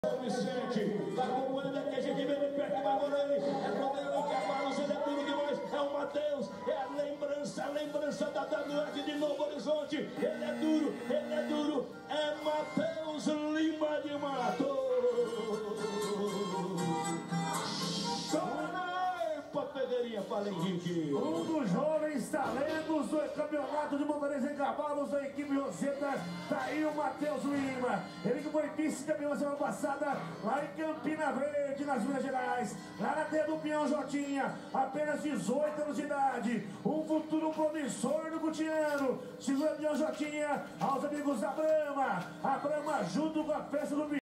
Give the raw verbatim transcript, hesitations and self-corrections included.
Vicente, tá acompanhando aqui, a gente vê de perto, vai morando, é poderoso que Cavalos, ele é tudo demais, é o Matheus, é a lembrança, a lembrança da W R de Novo Horizonte, ele é duro, ele é duro, é Matheus Lima de Mato. Pedreirinha, fala Henrique. Um dos jovens talentos do campeonato de motorista em cavalos da equipe Roseta, tá aí o Matheus Lima. Ele que foi vice-campeão semana passada lá em Campina Verde, nas Minas Gerais. Lá na terra do Peão Jotinha, apenas dezoito anos de idade. Um futuro promissor no Gutiano. Segura Peão Jotinha aos amigos da Brama. A Brama junto com a festa do